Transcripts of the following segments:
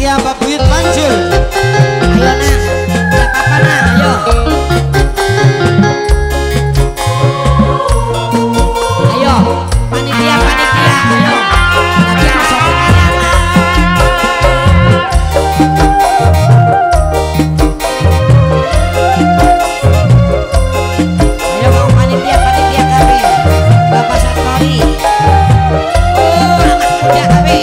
panitia Babuyut Panjul. Ayo nak, gak apa-apa nak, ayo. Ayo, panitia, ayo. Nanti masuk ke kalian nak. Ayo mau panitia kami, Bapak Satori. Oh, anak muda kami.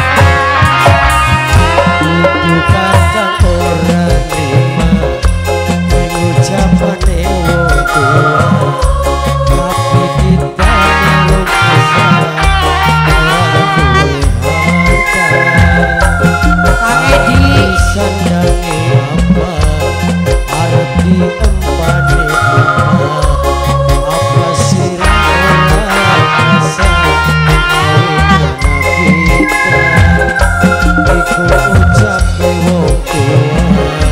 Kadang orang lima mengucapkan wong tua, tapi kita belum bisa Edi sandangi apa arti empane apa sirah orang rasa kita iku ucap wong tua.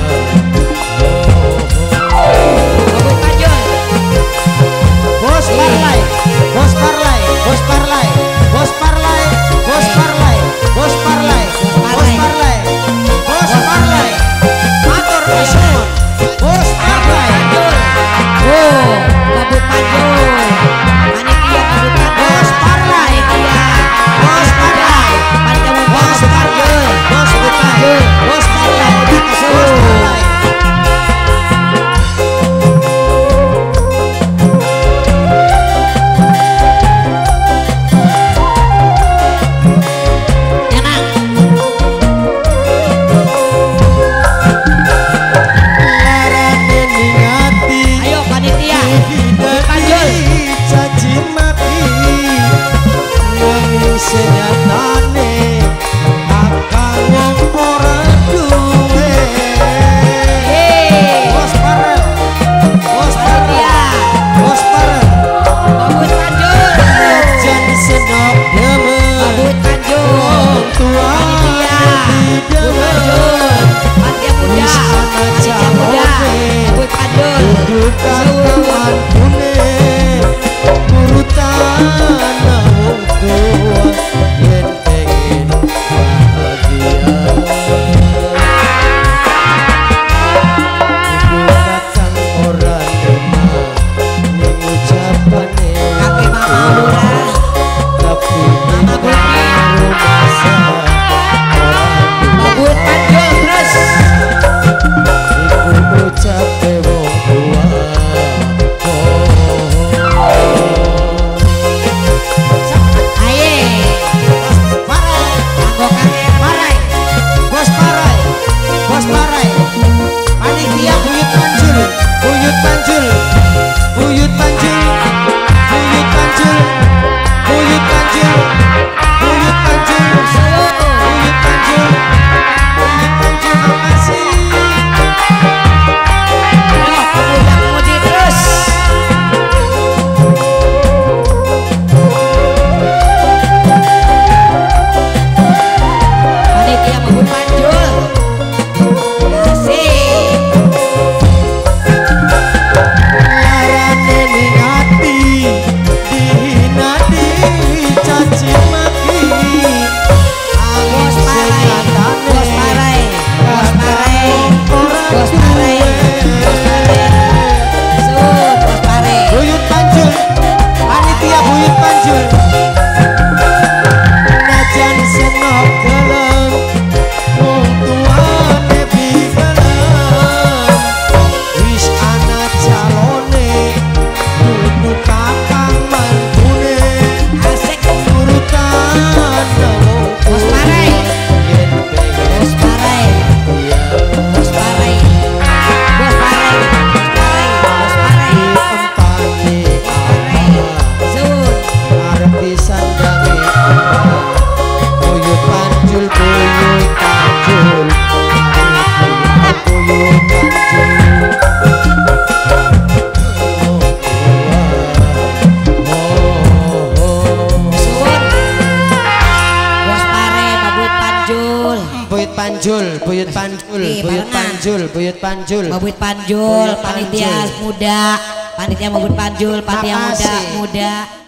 Babut Panjul. Bos Parlay, Bos Parlay, Bos Parlay, Bos Parlay, Bos Parlay, Bos Parlay, Bos Parlay, Bos Parlay, matur nuwun, Bos Parlay. Oh, Babut Panjul. Panitia Babut Panjul. Bos Parlay, Bos Parlay, Panitia Bos Parlay, Bos Parlay, Bos Parlay, Bos Parlay. Ya nak. Larane ningati Ayo panitia Babut Panjul. caci maki nanging senyatane akan wong ora duwe. Bos Parel, Bos Parel, Bos Parel, Babut Panjul. jan senok demen Babut Panjul. wong tua Panitia di Babut Panjul. Panitia muda. Panitia muda. Babut Panjul. dudukan teman kune urutan wong tua yen pengen bahagia. Ibu kakang ora terima ning ucapane Kakek mama murah. tapi Mama Budi. masa Babut Panjul terus. iku ucape wong tua. Aye. Kanggo kakek Parai. Bos Parai, Bos Parai, panitia Buyut Panjul, Buyut Panjul, Buyut Panjul, Buyut Panjul, Buyut Panjul, Buyut Panjul, Buyut Panjul, Buyut Panjul, makasih. Ayo pemuda pemudi terus. Panitia Babut Panjul. Asik. Larane ningati, dihina dicaci maki. Bos Parai, Bos Parai, Bos Parai, Bos Parai, Bos Parai. Sup, Bos Parai. Buyut Panjul, panitia Buyut Panjul. Najan senok gelem, wong tuane bigelem. Wis ana calone, kudu kakang mantune. Asik. Urutan wong Bos Parai, yen pengen Bos Parai, dia Bos Parai, Bos Parai, Bos Parai, Bos Parai. empane apa. Sup. Arep disandangi apa Buyut Panjul, Buyut Panjul, Buyut Panjul. Sup. Bos Parai, Babut Panjul. Buyut Panjul, Buyut Panjul, Ih, Buyut barengan. Panjul, Buyut Panjul. Babut Panjul, Buyut panitia Panjul. muda, panitia Babut Panjul, panitia muda, Makasih. muda.